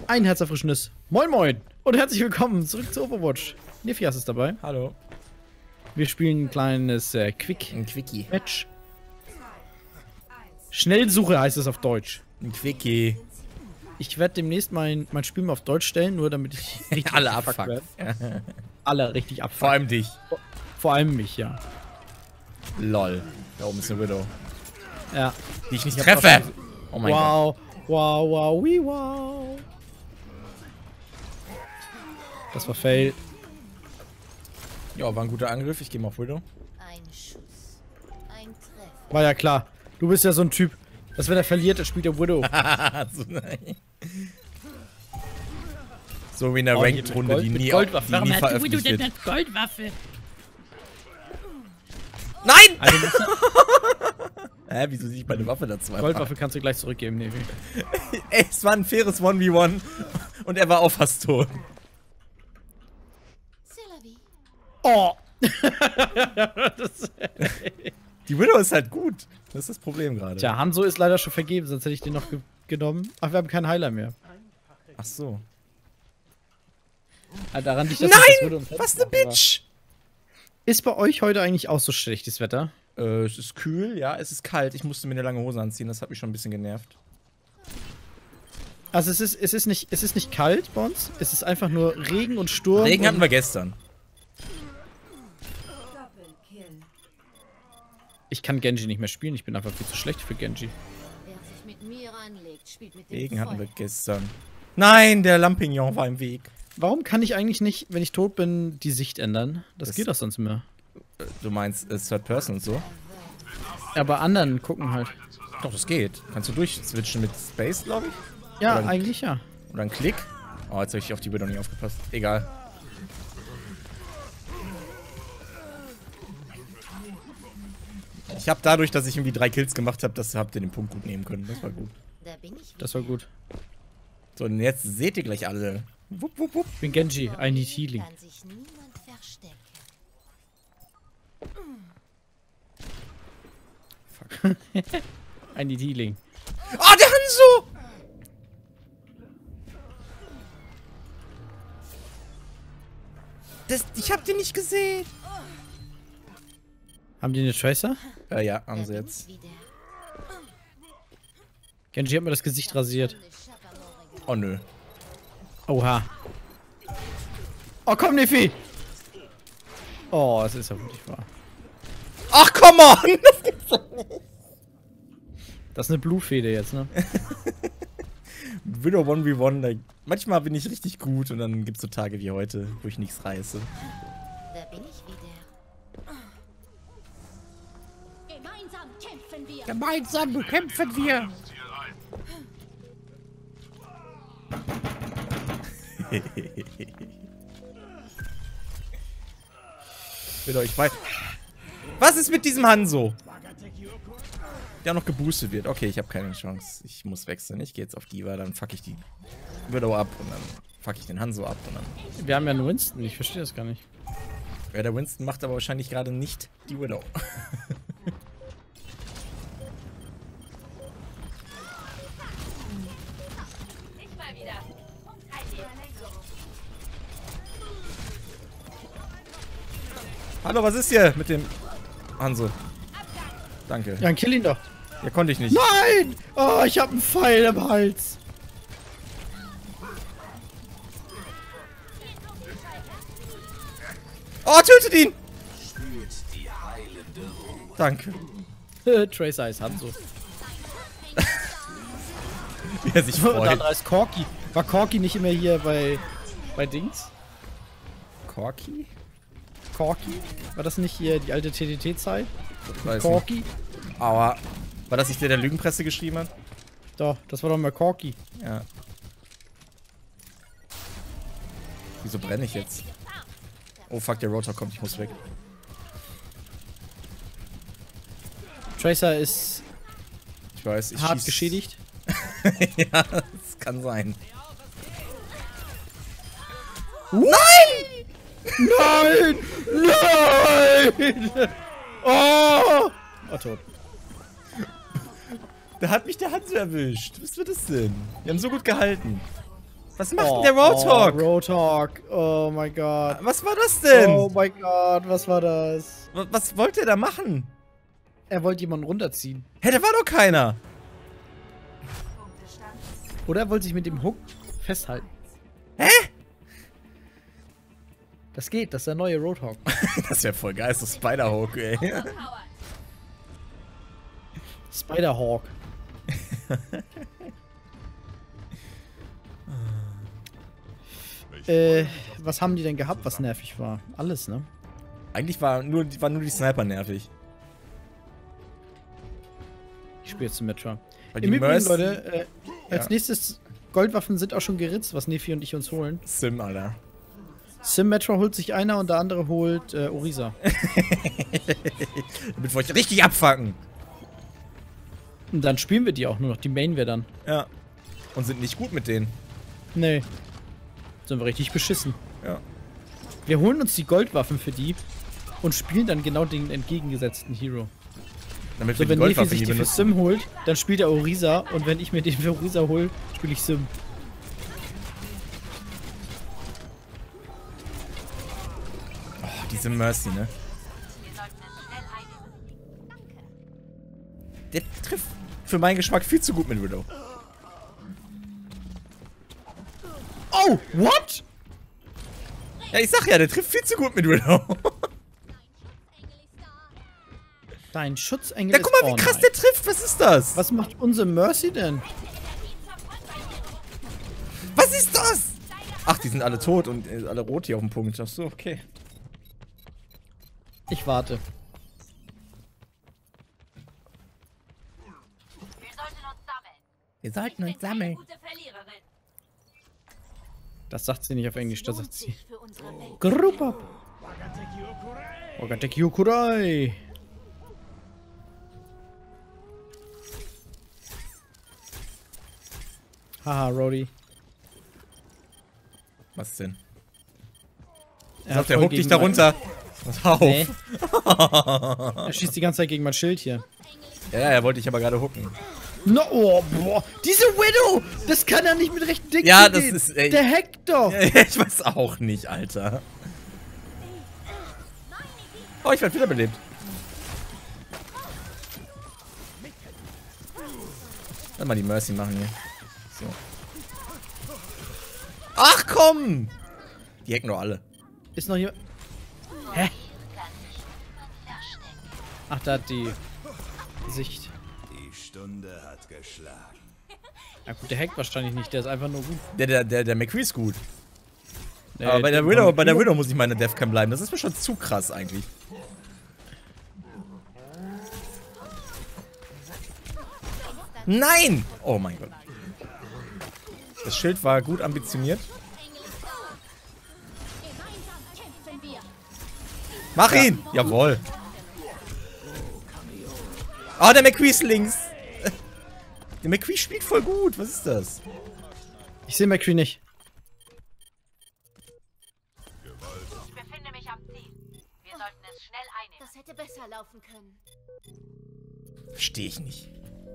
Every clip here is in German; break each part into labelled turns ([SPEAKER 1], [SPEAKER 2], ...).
[SPEAKER 1] Ein herzerfrischendes Moin Moin und herzlich willkommen zurück zu Overwatch. Nephias ist dabei.
[SPEAKER 2] Hallo.
[SPEAKER 1] Wir spielen ein kleines
[SPEAKER 2] Ein Quickie.
[SPEAKER 1] Match. Schnellsuche heißt es auf Deutsch.
[SPEAKER 2] Ein Quickie.
[SPEAKER 1] Ich werde demnächst mein Spiel mal auf Deutsch stellen, nur damit ich richtig
[SPEAKER 2] Alle
[SPEAKER 1] abfuckt
[SPEAKER 2] abfuckt.
[SPEAKER 1] werde. Alle richtig abfuckt.
[SPEAKER 2] Vor allem dich.
[SPEAKER 1] Vor allem mich, ja.
[SPEAKER 2] Lol. Da oben ist eine Widow.
[SPEAKER 1] Ja.
[SPEAKER 2] Die ich nicht
[SPEAKER 1] Ich hab
[SPEAKER 2] treffe.
[SPEAKER 1] auch schon-
[SPEAKER 2] Oh mein Gott.
[SPEAKER 1] Wow, wow, wow, wee, wow. Das war Fail.
[SPEAKER 2] Ja, war ein guter Angriff. Ich gehe mal auf Widow.
[SPEAKER 3] Ein Schuss. Ein Treffer.
[SPEAKER 1] War ja klar. Du bist ja so ein Typ, dass wenn er verliert, dann spielt er Widow.
[SPEAKER 2] So, nein. So wie in der
[SPEAKER 1] Oh, hier
[SPEAKER 2] Ranked-Runde,
[SPEAKER 1] mit
[SPEAKER 2] die
[SPEAKER 1] Gold-
[SPEAKER 2] nie,
[SPEAKER 1] mit Goldwaffe.
[SPEAKER 2] die
[SPEAKER 1] Warum
[SPEAKER 2] nie
[SPEAKER 1] hat
[SPEAKER 2] veröffentlicht wird.
[SPEAKER 3] als Goldwaffe?
[SPEAKER 2] Nein!
[SPEAKER 1] Also,
[SPEAKER 2] Hä, wieso sehe ich meine Waffe dazu?
[SPEAKER 1] Goldwaffe kannst du gleich zurückgeben, Nevi.
[SPEAKER 2] Ey, es war ein faires 1v1 und er war auch fast tot.
[SPEAKER 3] Selavi.
[SPEAKER 1] Oh!
[SPEAKER 2] Die Widow ist halt gut. Das ist das Problem gerade.
[SPEAKER 1] Tja, Hanzo ist leider schon vergeben, sonst hätte ich den noch genommen. Ach, wir haben keinen Heiler mehr.
[SPEAKER 2] Ach so.
[SPEAKER 1] Daran liegt das
[SPEAKER 2] Nein! Was eine Bitch!
[SPEAKER 1] Ist bei euch heute eigentlich auch so schlechtes Wetter?
[SPEAKER 2] Es ist kühl, ja, es ist kalt. Ich musste mir eine lange Hose anziehen, das hat mich schon ein bisschen genervt.
[SPEAKER 1] Also es ist nicht kalt bei uns, es ist einfach nur Regen und Sturm.
[SPEAKER 2] Regen
[SPEAKER 1] und
[SPEAKER 2] hatten wir gestern.
[SPEAKER 1] ich kann Genji nicht mehr spielen, ich bin einfach viel zu schlecht für Genji.
[SPEAKER 3] Wer sich mit mir anlegt, spielt mit dem
[SPEAKER 2] Regen hatten wir
[SPEAKER 3] Feuer.
[SPEAKER 2] gestern. Nein, der Lampignon war im Weg.
[SPEAKER 1] Warum kann ich eigentlich nicht, wenn ich tot bin, die Sicht ändern? Das
[SPEAKER 2] Das-
[SPEAKER 1] geht doch sonst immer.
[SPEAKER 2] Du meinst Third Person und so?
[SPEAKER 1] Ja, bei anderen gucken halt.
[SPEAKER 2] Doch, das geht. Kannst du durchswitchen mit Space, glaube ich?
[SPEAKER 1] Ja,
[SPEAKER 2] Oder-
[SPEAKER 1] eigentlich ja.
[SPEAKER 2] Oder ein Klick? Oh, jetzt habe ich auf die Widow nicht aufgepasst. Egal. Ich habe dadurch, dass ich irgendwie 3 Kills gemacht habe, habt ihr den Punkt gut nehmen können. Das war gut.
[SPEAKER 3] Da bin ich
[SPEAKER 1] Das war gut.
[SPEAKER 2] So, und jetzt seht ihr gleich alle. Wupp, wupp, wupp.
[SPEAKER 1] Ich bin Genji, I need healing.
[SPEAKER 3] Kann sich niemand verstecken.
[SPEAKER 1] I need healing.
[SPEAKER 2] Oh, der Hanzo! Ich hab den nicht gesehen.
[SPEAKER 1] Haben die eine Tracer?
[SPEAKER 2] Ja, haben
[SPEAKER 3] Da
[SPEAKER 2] sie
[SPEAKER 3] bin
[SPEAKER 2] jetzt.
[SPEAKER 3] ich wieder.
[SPEAKER 1] Genji hat mir das Gesicht rasiert.
[SPEAKER 2] Oh, nö.
[SPEAKER 1] Oha. Oh, komm, Nefi! Oh, es ist ja wirklich wahr.
[SPEAKER 2] Ach, come on!
[SPEAKER 1] Das ist eine Blue-Fede jetzt, ne?
[SPEAKER 2] Widow 1v1, manchmal bin ich richtig gut und dann gibt's so Tage wie heute, wo ich nichts reiße.
[SPEAKER 3] Da bin ich wieder. Gemeinsam kämpfen wir.
[SPEAKER 2] Gemeinsam bekämpfen wir! Widow, ich weiß. Was ist mit diesem Hanzo? Der noch geboostet wird. Okay, ich habe keine Chance. Ich muss wechseln. Ich gehe jetzt auf Diva, dann fuck ich die Widow ab und dann fuck ich den Hanzo ab und dann.
[SPEAKER 1] Wir haben ja einen Winston, ich verstehe das gar nicht.
[SPEAKER 2] Ja, der Winston macht aber wahrscheinlich gerade nicht die Widow. Hallo, was ist hier mit dem Hanzo? Danke.
[SPEAKER 1] Ja, dann kill ihn doch.
[SPEAKER 2] Ja, konnte ich nicht.
[SPEAKER 1] Nein! Oh, ich hab einen Pfeil im Hals.
[SPEAKER 2] Oh, tötet ihn! Danke.
[SPEAKER 1] Tracer ist Hanzo.
[SPEAKER 2] Wie er sich
[SPEAKER 1] Und der
[SPEAKER 2] freut.
[SPEAKER 1] andere ist Corki. War Corki nicht immer hier bei Dings?
[SPEAKER 2] Corky?
[SPEAKER 1] Corki? War das nicht hier die alte TTT-Zeit?
[SPEAKER 2] Weiß nicht.
[SPEAKER 1] Corki?
[SPEAKER 2] Aber war das nicht der Lügenpresse geschrieben hat?
[SPEAKER 1] Doch, das war doch mal Corki.
[SPEAKER 2] Ja. Wieso brenne ich jetzt? Oh fuck, der Rotor kommt, ich muss weg.
[SPEAKER 1] Tracer ist
[SPEAKER 2] Ich weiß, ich
[SPEAKER 1] hart
[SPEAKER 2] schieß-
[SPEAKER 1] geschädigt.
[SPEAKER 2] Ja, das kann sein.
[SPEAKER 1] Nein! Nein! Nein! Oh! Oh, tot.
[SPEAKER 2] Da hat mich der Hanzo erwischt. Was wird das denn? Wir haben so gut gehalten. Was macht denn der Roadhog?
[SPEAKER 1] Roadhog. Oh mein Gott.
[SPEAKER 2] Was war das denn?
[SPEAKER 1] Oh mein Gott, was war das?
[SPEAKER 2] Was wollte er da machen?
[SPEAKER 1] Er wollte jemanden runterziehen.
[SPEAKER 2] Hä, da war doch keiner.
[SPEAKER 1] Oder er wollte sich mit dem Hook festhalten.
[SPEAKER 2] Hä?
[SPEAKER 1] Das geht, das ist der neue Roadhog.
[SPEAKER 2] Das wäre voll geil, so Spider-Hawk, ey.
[SPEAKER 1] Spider-Hawk. Was haben die denn gehabt, was nervig war? Alles, ne?
[SPEAKER 2] Eigentlich war nur die Sniper nervig.
[SPEAKER 1] Ich spiele jetzt Symmetra.
[SPEAKER 2] Weil
[SPEAKER 1] Im
[SPEAKER 2] die
[SPEAKER 1] Übrigen,
[SPEAKER 2] Mercy-
[SPEAKER 1] Leute, als nächstes Goldwaffen sind auch schon geritzt, was Nefi und ich uns holen.
[SPEAKER 2] Sim, Alter.
[SPEAKER 1] Symmetra holt sich einer und der andere holt Orisa.
[SPEAKER 2] Damit wollte ich richtig abfacken.
[SPEAKER 1] Und dann spielen wir die auch nur noch. Die mainen wir dann.
[SPEAKER 2] Ja. Und sind nicht gut mit denen.
[SPEAKER 1] Nee. Sind wir richtig beschissen.
[SPEAKER 2] Ja.
[SPEAKER 1] Wir holen uns die Goldwaffen für die und spielen dann genau den entgegengesetzten Hero.
[SPEAKER 2] Damit wir
[SPEAKER 1] So,
[SPEAKER 2] die
[SPEAKER 1] wenn Nefi
[SPEAKER 2] Goldwaffe
[SPEAKER 1] sich
[SPEAKER 2] nie
[SPEAKER 1] die für
[SPEAKER 2] benutzen.
[SPEAKER 1] Sim holt, dann spielt er Orisa. Und wenn ich mir den für Orisa hole, spiele ich Sim.
[SPEAKER 2] Oh, diese Mercy, ne? Der trifft für meinen Geschmack viel zu gut mit Widow.
[SPEAKER 1] Oh, what?
[SPEAKER 2] Ja, ich sag ja, der trifft viel zu gut mit Widow.
[SPEAKER 1] Dein Schutzengel
[SPEAKER 2] Ja, guck mal, wie krass der trifft. Was ist das?
[SPEAKER 1] Was macht unsere Mercy denn?
[SPEAKER 2] Was ist das? Ach, die sind alle tot und alle rot hier auf dem Punkt. Ach so, okay.
[SPEAKER 1] Ich warte.
[SPEAKER 2] Wir sollten uns sammeln.
[SPEAKER 1] Das sagt sie nicht auf Englisch, das sagt sie. Group up. Ogateki Yokurai. Haha, Rody.
[SPEAKER 2] Was denn?
[SPEAKER 1] Er
[SPEAKER 2] Sagt
[SPEAKER 1] hat
[SPEAKER 2] der
[SPEAKER 1] voll
[SPEAKER 2] Hook dich
[SPEAKER 1] gegen
[SPEAKER 2] da
[SPEAKER 1] mein-
[SPEAKER 2] runter. Pass auf.
[SPEAKER 1] Nee. Er schießt die ganze Zeit gegen mein Schild hier.
[SPEAKER 2] Ja, er wollte dich aber gerade hooken.
[SPEAKER 1] No, oh, boah. Diese Widow! Das kann er nicht mit rechten Dingen
[SPEAKER 2] Ja, das
[SPEAKER 1] gehen.
[SPEAKER 2] ist, ey.
[SPEAKER 1] Der hackt doch.
[SPEAKER 2] Ich weiß auch nicht, Alter. Oh, ich werde wiederbelebt. Lass mal die Mercy machen hier. So. Ach komm! Die hacken doch alle.
[SPEAKER 1] Ist noch jemand... Hä? Ach, da hat die Sicht.
[SPEAKER 4] Die Stunde hat geschlagen.
[SPEAKER 1] Ja gut, der hackt wahrscheinlich nicht, der ist einfach nur gut.
[SPEAKER 2] Der McCree ist gut. Aber bei der Widow muss ich meine Deathcam bleiben. Das ist mir schon zu krass eigentlich. Nein! Oh mein Gott. Das Schild war gut ambitioniert. Mach ihn! Jawohl. Oh, der McCree ist links. Der McCree spielt voll gut. Was ist das?
[SPEAKER 1] Ich sehe McCree nicht.
[SPEAKER 5] Ich befinde mich am Ziel. Wir sollten es schnell einnehmen.
[SPEAKER 3] Das hätte besser laufen können.
[SPEAKER 2] Verstehe ich nicht.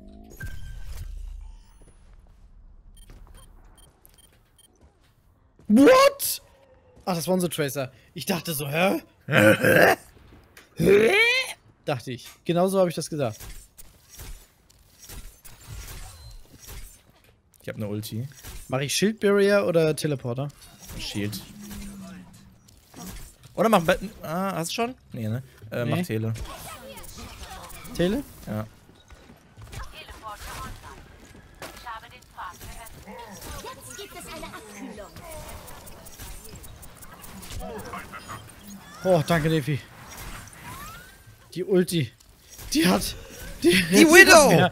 [SPEAKER 1] What? Ach, das war unser Tracer. Ich dachte so, hä? Dachte ich. Genauso habe ich das gesagt.
[SPEAKER 2] Ich habe eine Ulti.
[SPEAKER 1] Mache ich Shield Barrier oder Teleporter?
[SPEAKER 2] Shield. Oder mach Betten. Ah, hast du schon? Nee, ne?
[SPEAKER 1] Nee.
[SPEAKER 2] Mach Tele.
[SPEAKER 1] Tele?
[SPEAKER 2] Ja.
[SPEAKER 5] Teleport online. Ich habe den Pfad geöffnet.
[SPEAKER 3] Jetzt gibt es eine Abkühlung.
[SPEAKER 1] Oh, danke, Nefi. Die Ulti. Die hat... Die
[SPEAKER 2] Widow!
[SPEAKER 1] Ja.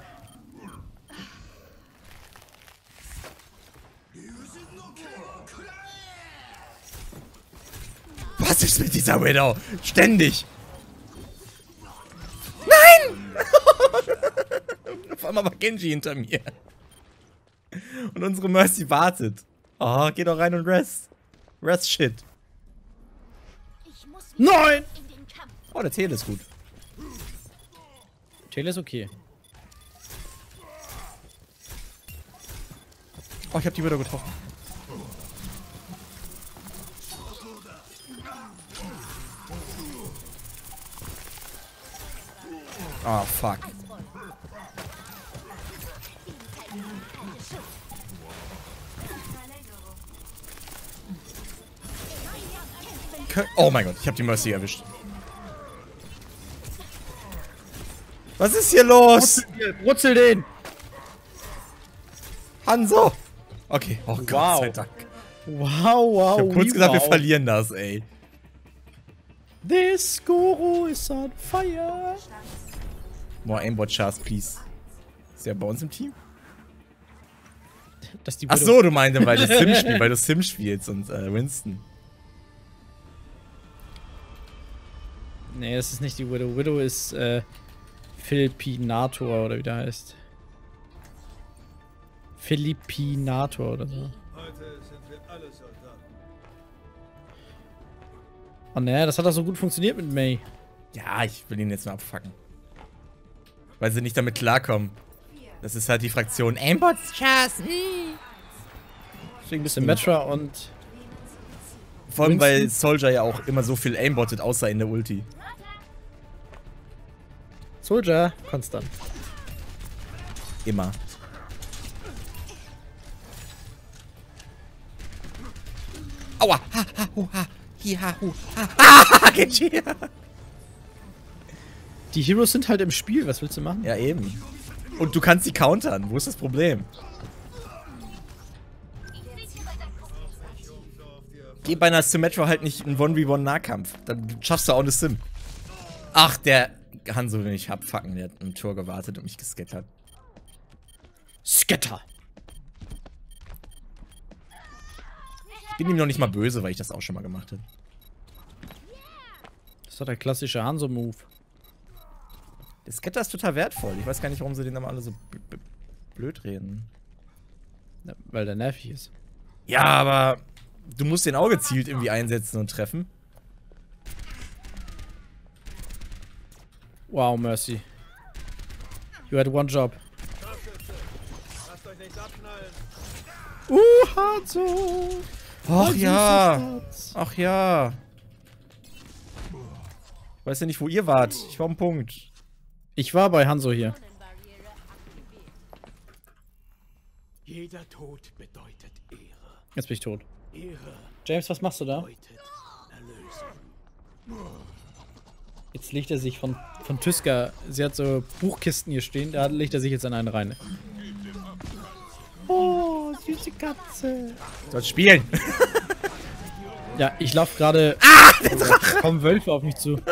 [SPEAKER 2] Was ist mit dieser Widow? Ständig! Nein! Auf einmal war Genji hinter mir. Und unsere Mercy wartet. Oh, geh doch rein und rest. Rest shit.
[SPEAKER 3] Ich muss
[SPEAKER 1] Nein!
[SPEAKER 3] in den Kampf.
[SPEAKER 2] Oh, der Tele ist gut.
[SPEAKER 1] Tele ist okay.
[SPEAKER 2] Oh, ich hab die Widow getroffen. Oh, fuck. Oh mein Gott, ich habe die Mercy erwischt. Was ist hier los?
[SPEAKER 1] Brutzel den!
[SPEAKER 2] Hanzo! Okay, oh Gott
[SPEAKER 1] Wow.
[SPEAKER 2] sei Dank.
[SPEAKER 1] Wow.
[SPEAKER 2] Ich hab kurz gesagt, wir
[SPEAKER 1] wow.
[SPEAKER 2] verlieren das, ey.
[SPEAKER 1] This Goro is on fire.
[SPEAKER 2] More Aimbot Chars, please. Ist der bei uns im Team?
[SPEAKER 1] Das ist die
[SPEAKER 2] Ach
[SPEAKER 1] Widow.
[SPEAKER 2] so, du meinst, weil du Sim spielst, weil du Sim spielst und Winston.
[SPEAKER 1] Nee, das ist nicht die Widow. Widow ist Philippinator oder wie der heißt. Philippinator oder so.
[SPEAKER 6] Heute sind wir alle Soldaten.
[SPEAKER 1] Oh ne, das hat doch so gut funktioniert mit Mei.
[SPEAKER 2] Ja, ich will ihn jetzt mal abfacken. Weil sie nicht damit klarkommen. Das ist halt die Fraktion Aimbot Chars. Deswegen bist du
[SPEAKER 1] Symmetra und
[SPEAKER 2] Vor allem, weil
[SPEAKER 1] Winston?
[SPEAKER 2] Soldier ja auch immer so viel aimbottet, außer in der Ulti.
[SPEAKER 1] Soldier konstant.
[SPEAKER 2] Immer. Aua! Ha, ha, hu, ha. Hi, ha, hu, ha. Ha, Genji.
[SPEAKER 1] Die Heroes sind halt im Spiel, was willst du machen?
[SPEAKER 2] Ja, eben. Und du kannst sie countern. Wo ist das Problem? Geh bei einer Symmetra halt nicht einen 1v1 Nahkampf. Dann schaffst du auch eine Sim. Ach, der Hanzo, den ich hab, fucken, der hat im Tor gewartet und mich gescattert.
[SPEAKER 1] Scatter!
[SPEAKER 2] Ich bin ihm noch nicht mal böse, weil ich das auch schon mal gemacht habe.
[SPEAKER 1] Das ist doch der klassische Hanzo-Move.
[SPEAKER 2] Der Scatter ist total wertvoll. Ich weiß gar nicht, warum sie den aber alle so blöd reden.
[SPEAKER 1] Ja, weil der nervig ist.
[SPEAKER 2] Ja, aber du musst den auch gezielt irgendwie einsetzen und treffen.
[SPEAKER 1] Wow, Mercy. You had one job.
[SPEAKER 6] Lasst euch nichts abknallen.
[SPEAKER 1] Hanzo!
[SPEAKER 2] Ach
[SPEAKER 1] Mein
[SPEAKER 2] ja.
[SPEAKER 1] süßes Herz.
[SPEAKER 2] Ach ja. Ich weiß ja nicht, wo ihr wart. Ich war am Punkt.
[SPEAKER 1] Ich war bei Hanzo hier.
[SPEAKER 6] Jeder Tod bedeutet Ehre.
[SPEAKER 1] Jetzt bin ich tot.
[SPEAKER 6] Ehre
[SPEAKER 1] James, was machst du da?
[SPEAKER 6] bedeutet Erlösung.
[SPEAKER 1] Jetzt legt er sich von Tyska. Sie hat so Buchkisten hier stehen. Da legt er sich jetzt an einen rein. Oh, süße Katze.
[SPEAKER 2] Sollst spielen.
[SPEAKER 1] Ja, ich laufe gerade. Der Drache! Kommen Wölfe auf mich zu.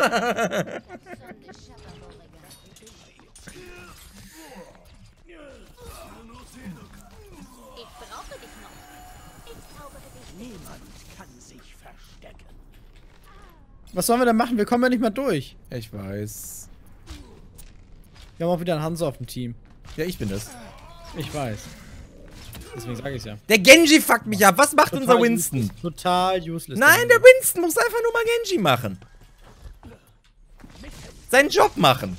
[SPEAKER 3] Ich brauche dich noch. Ich zaubere dich.
[SPEAKER 6] Niemand kann sich verstecken.
[SPEAKER 1] Was sollen wir denn machen? Wir kommen ja nicht mal durch.
[SPEAKER 2] Ich weiß.
[SPEAKER 1] Wir haben auch wieder einen Hanzo auf dem Team.
[SPEAKER 2] Ja, ich bin das.
[SPEAKER 1] Ich weiß. Deswegen sage ich's ja.
[SPEAKER 2] Der Genji fuckt mich ab. Was macht unser Winston?
[SPEAKER 1] Useless. Total useless.
[SPEAKER 2] Nein, der Winston muss einfach nur mal Genji machen. Seinen Job machen.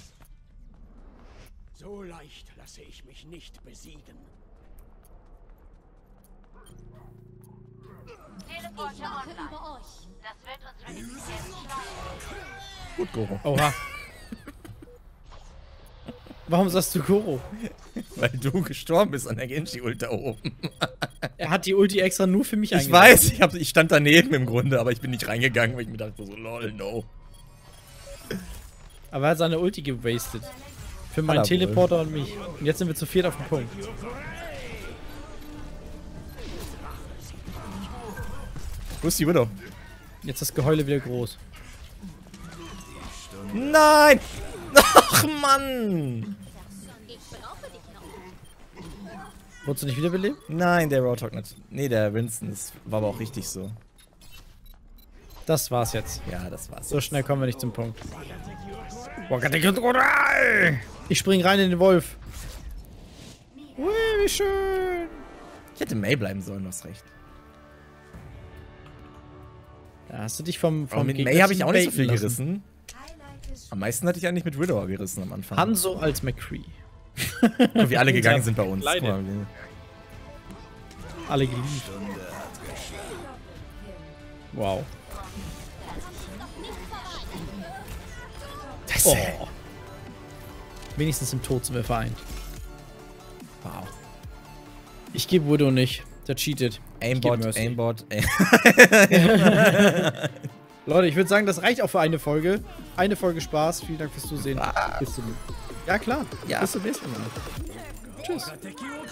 [SPEAKER 6] So leicht lasse ich mich nicht besiegen.
[SPEAKER 5] Teleporter
[SPEAKER 3] Wache
[SPEAKER 5] online.
[SPEAKER 3] über euch.
[SPEAKER 5] Das wird unsere Effizienz steigern.
[SPEAKER 2] Gut, Goro.
[SPEAKER 1] Oha. Warum sagst du Goro?
[SPEAKER 2] Weil du gestorben bist an der Genji-Ult da oben.
[SPEAKER 1] Er hat die Ulti extra nur für mich
[SPEAKER 2] Ich weiß, ich stand daneben im Grunde, aber ich bin nicht reingegangen, weil ich mir dachte so, lol, no.
[SPEAKER 1] Aber er hat seine Ulti gewastet. Für
[SPEAKER 2] Hat
[SPEAKER 1] meinen
[SPEAKER 2] er wohl.
[SPEAKER 1] Teleporter und mich. Und jetzt sind wir zu viert auf dem Punkt.
[SPEAKER 2] Wo ist die Widow?
[SPEAKER 1] Jetzt ist das Geheule wieder groß.
[SPEAKER 2] Nein! Ach, Mann!
[SPEAKER 3] Ich brauche dich noch.
[SPEAKER 1] Wurdest du nicht wiederbelebt?
[SPEAKER 2] Nein, der Roadhog nicht. Nee, der Winston, das war aber auch richtig so.
[SPEAKER 1] Das war's jetzt.
[SPEAKER 2] Ja, das war's.
[SPEAKER 1] So schnell kommen wir nicht zum Punkt. Ich spring rein in den Wolf. Ui, wie schön.
[SPEAKER 2] Ich hätte May bleiben sollen, du hast recht.
[SPEAKER 1] Da hast du dich vom
[SPEAKER 2] Aber mit
[SPEAKER 1] Gegner
[SPEAKER 2] May habe ich auch nicht so viel
[SPEAKER 1] baiten lassen.
[SPEAKER 2] gerissen. Am meisten hatte ich eigentlich mit Widow gerissen am Anfang.
[SPEAKER 1] Hanzo als McCree.
[SPEAKER 2] Und wie alle gegangen sind bei uns. Guck
[SPEAKER 1] Kleine.
[SPEAKER 2] mal,
[SPEAKER 1] Alle geliebt. Wow.
[SPEAKER 2] das
[SPEAKER 1] Oh. Wenigstens im Tod sind wir vereint.
[SPEAKER 2] Wow.
[SPEAKER 1] Ich gebe Widow nicht. Der cheatet.
[SPEAKER 2] Aimbot, Aimbot.
[SPEAKER 1] Leute, ich würde sagen, das reicht auch für eine Folge. Eine Folge Spaß. Vielen Dank fürs Zusehen. Bis zum... Ja, klar.
[SPEAKER 2] Ja.
[SPEAKER 1] Bis zum nächsten Mal. Tschüss.
[SPEAKER 6] Wagateki